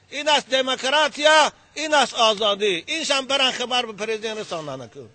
این است دموکراتیا، این است آزادی. اینشم برن خبر به پرزیدنت رسانانه کن.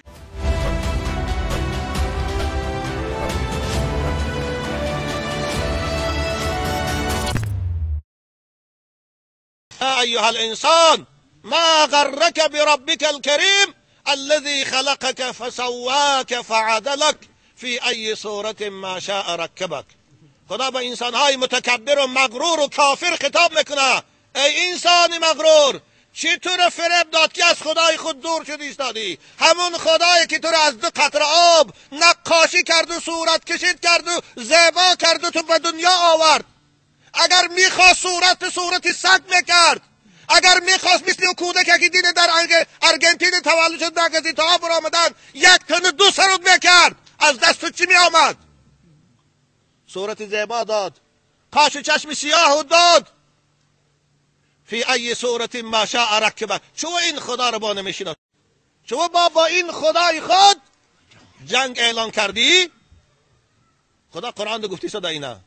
ایها الانسان ما غرك بربك الكريم الذي خلقك فسواك فعدلك في ای صورت ما شاء ركبك. خدا به انسانهای متکبر و مغرور و کافر خطاب میکنه. ای انسان مغرور، چی تو رو فریب داد که از خدای خود دور شدی ایستادی؟ همون خدایی که تو رو از دو قطره آب نقاشی کرد و صورت کشید کرد و زیبا کرد و تو به دنیا آورد. اگر میخواست صورت سگ میکرد. اگر میخواست مثل کودک که دیده در ارژانتین تولد شد در کسی تا آب آمدن 1 تن 2 سرود میکرد، از دست چی می آمد؟ صورت زیبا داد، کاش چشم سیاه داد. فی ای صورت ما شاء رکبک. چو این خدا رو با نمیشناسی؟ چو با این خدای خود جنگ اعلان کردی؟ خدا قرآن رو گفتی صدا اینا.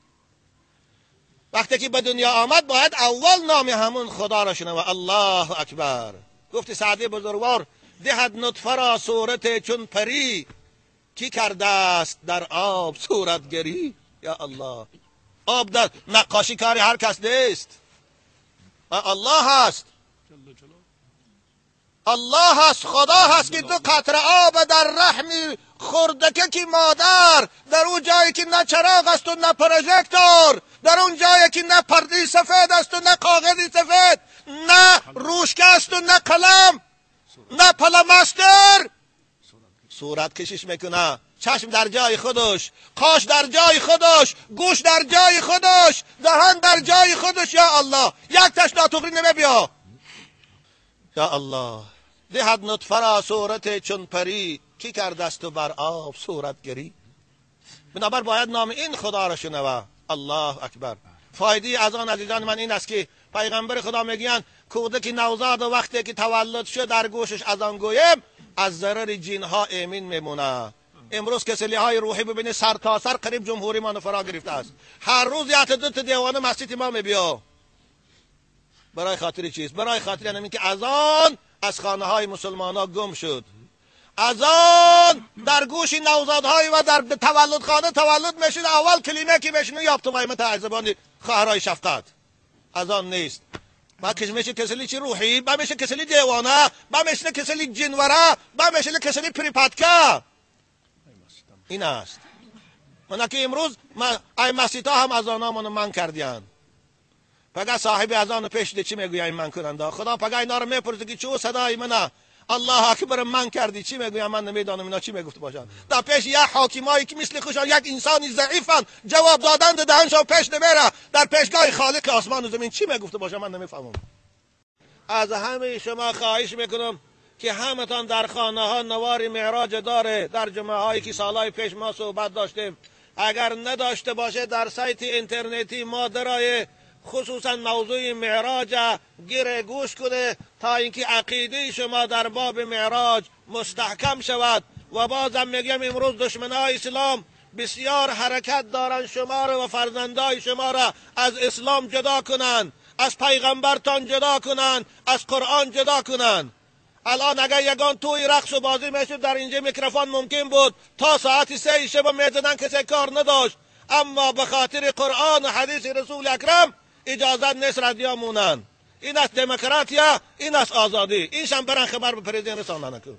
وقتی که به دنیا آمد باید اول نام همون خدا را شنوه. الله اکبر. گفتی سعدی بزرگوار دهد نطفه را صورت چون پری، کی کرده است در آب صورتگری؟ یا الله. آب در نقاشی کاری هر کس نیست، الله هست. الله هست، خدا هست که 2 قطره آب در رحم خردکه که مادر، در اون جایی که نه چراغ است و نه پروژکتور، در اون جایی که نه پرده سفید است و نه کاغذی سفید، نه روشکه است و نه قلم، نه پلمستر، صورت کشیش میکنه. چشم در جای خودش، کاش در جای خودش، گوش در جای خودش، دهان در جای خودش. یا الله، یک تش ناتوفری نمیبیا. یا الله. دهد نطفه را صورت چون پری، کی کرده است و بر آب صورتگری؟ بنابر باید نام این خدا را شنوه. الله اکبر. فایده از آن عزیزان من این است که پیغمبر خدا میگن کودک نوزاد و وقتی که تولد شد در گوشش از آن گویم از ضرر جنها امین میمونه. امروز کسلی های روحی ببینید سر تا سر قریب جمهوری ما فرا گرفته است. هر روز یک تا 2 دیوانه مسجد ما میبیا. برای خاطر چیست؟ برای خاطر اینه که اذان از خانه های مسلمان ها گم شد. اذان در گوش نوزادهای و در تولد خانه تولد میشد. اول کلمه که بشنو یابت قیمت از زبان خواهرای شفقت. اذان نیست. با میشه کسلی چی روحی، با میشه کسلی دیوانه، با میشه کسلی جنوره، با میشه کسلی پریپاتکا. این است. من که امروز ای مسیحا هم اذانامونو من کردیان. پگه صاحب اذان پیش ده چی میگویم من کننده؟ خدا پگه اینا رو میپرسه که چه صدای منه؟ الله اکبر من کردی چی میگویم؟ من نمیدانم اینا چی میگفت باشن. در پیش یک حاکمایی که مثل خوشان یک انسانی ضعیفن جواب دادن دهنشو پیش نمیره. در پیشگاه خالق آسمان و زمین چی میگفت باشن من نمیفهمم. از همه شما خواهش میکنم که همتان در خانه ها نوار معراج داره. در جمعه هایی که سالهای پیش ما صحبت داشتیم، اگر نداشته باشه در سایت اینترنتی ما درای خصوصا موضوع معراج گره گوش کنه تا اینکه عقیده شما در باب معراج مستحکم شود. و بازم میگم امروز دشمنای اسلام بسیار حرکت دارن شما را و فرزندای شما را از اسلام جدا کنن، از پیغمبرتان جدا کنن، از قرآن جدا کنن. الان اگر یگان توی رقص و بازی میشد در اینجا میکروفون ممکن بود تا ساعت 3 شب میزدن کسی کار نداشت، اما به خاطر قرآن و حدیث رسول اکرم اجازت نیست رادیو مونن. این است دموکراتیا، این است آزادی. اینشم برن خبر به پرزیدنت رسانانه کن.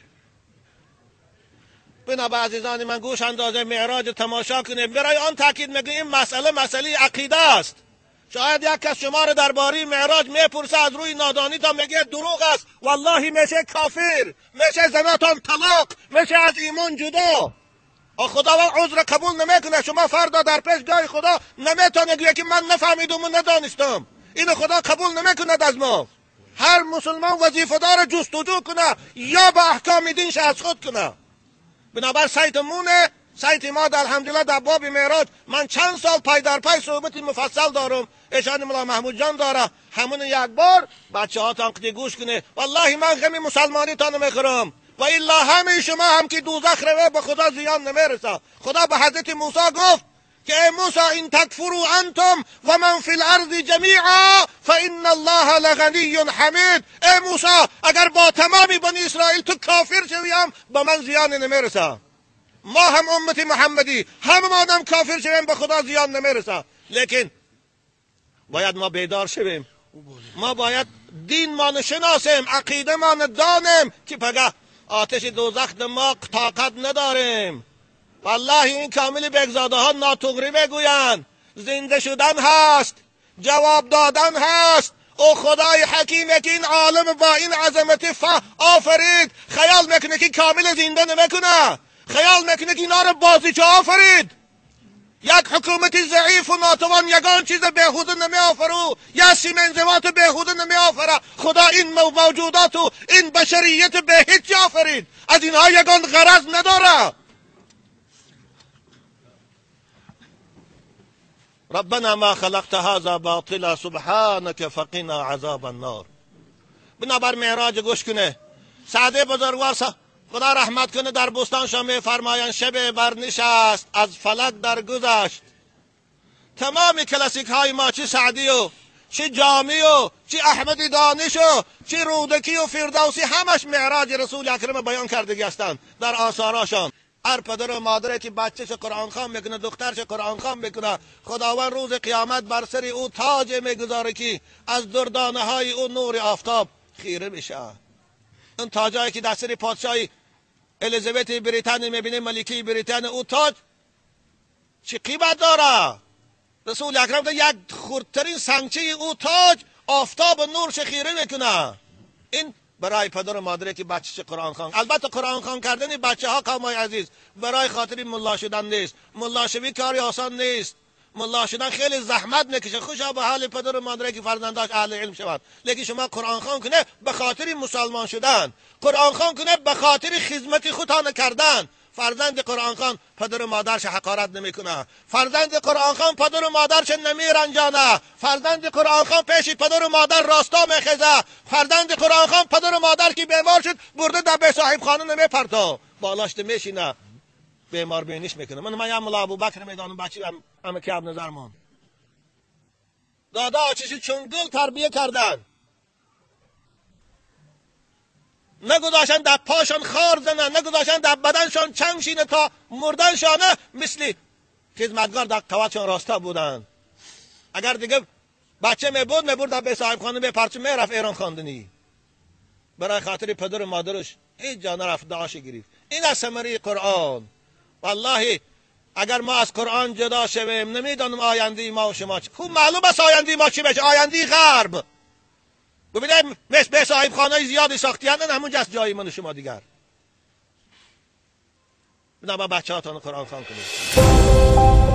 بنابر عزیزان من گوش اندازه معراج تماشا کنیم. برای آن تاکید میگم این مسئله عقیده است. شاید یک کس شما رو درباره معراج میپرسه از روی نادانی تا میگه دروغ است، والله میشه کافر، میشه زناتان طلاق، میشه از ایمان جدا. خداوند عذر قبول نمیکنه. شما فردا در پیشگاه خدا نمیتونه بگی که من نفهمیدم و ندانستم. اینو خدا قبول نمیکنه از ما. هر مسلمان وظیفه داره جستجو کنه یا به احکام دینش از خود کنه. بنابر سایت ما در الحمدلله در باب معراج من چند سال پای در پای صحبت مفصل دارم. اشان مولا محمود جان داره. همون یک بار بچه ها تان گوش کنه. والله من غم مسلمانی تا نمیخورم و الا همه شما هم که دوزخ روه به خدا زیان نمیرسه. خدا به حضرت موسی گفت که ای موسی این تکفروا انتم و من فی الارض جمیعا فان الله لغنی حمید. ای موسی اگر با تمامی بنی اسرائیل تو کافر شویم با من زیان نمیرسه. ما هم امت محمدی همه ما آدم کافر شویم به خدا زیان نمیرسه. لیکن باید ما بیدار شویم. ما باید دین ما نشناسیم، عقیده ما ندانیم که پگه آتش دوزخ ما طاقت نداریم. والله این کامل بگزاده ها ناطقری بگویند زنده شدن هست، جواب دادن هست. او خدای حکیمه که این عالم با این عظمت آفرید، خیال میکنه که کامل زنده نمیکنه، خیال میکنه که اینا رو بازیچه آفرید. یک حکومت ضعیف و ناتوان یگان چیز بهوده نمی آفرو، یا سیمنزوات بهوده نمی آفره. خدا این موجودات و این بشریت به هیچ آفرید، از اینها یگان غرض نداره. ربنا ما خلقت هذا باطلا سبحانك فقنا عذاب النار. بنابر معراج گوش کنه. سعد بزرگوار خدا رحمت کنه در بستان شام فرمایند شب برنشست از فلک در گذشت. تمام کلاسیک های ما چه سعدی و چه جامی و چه احمدی دانش و چه رودکی و فردوسی همش معراج رسول اکرم بیان کردگی هستند در آثارشان. هر پدر و مادری که بچه‌ش قرآن خوان میکنه، دخترش قرآن خوان میکنه، خداوند روز قیامت بر سر او تاج میگذاره که از دردانه های او نور آفتاب خیره میشه. اون تاجایی که در سر پادشاهی الیزابت بریتانیا میبینه، ملکه بریتانیا، او تاج چه قیمت داره؟ رسول اکرم ده یک خردترین سنگچه او تاج آفتاب و نور خیره میکنه. این برای پدر و مادری که بچه‌ش قرآن خوان. البته قرآن خوان کردن بچه ها قومای عزیز برای خاطر ملا شدن نیست. ملا شوی کاری آسان نیست. ملا شدن خیلی زحمت میکشه. خوشا به حال پدر و مادری که فرزنداش اهل علم شوند. لیکن شما قرآن خوان کنه به خاطر مسلمان شدن، قرآن خوان کنه به خاطر خدمت خودتان کردن. فرزند قرآن خوان پدر و مادرش حقارت نمیکنه، فرزند قرآن خوان پدر و مادرش نمیرنجانه، فرزند قرآن خوان پیش پدر و مادر راستا میخیزه، فرزند قرآن خوان پدر و مادر که بیمار شد برده در به صاحب خانه نمیپرتا، بالاش میشینه بیمار بینیش میکنه. من یا مولا ابوبکر میدانم بچی همه که اب نظر مان دادا آچشی چون گل تربیه کردن، نگذاشتن در پاشان خار زنن، نگذاشتن در بدنشان چنگ شینه تا مردنشانه، مثل خدمتگار در قوتشان راستا بودن. اگر دیگه بچه میبرد در به صاحب خانه میپرچه میرفت ایران خواندنی. برای خاطر پدر و مادرش هیچ جا نرفت دعاش گرفت. این از ثمره قرآن. والله اگر ما از قرآن جدا شویم نمیدانم آینده ما و شما چی. خوب معلوم است آینده ما چی بشه. آینده غرب. ببینید به صاحب خانه زیادی ساختیان همونجا است جای من و شما دیگر. بنا با بچه هاتان قرآن خوان کنید.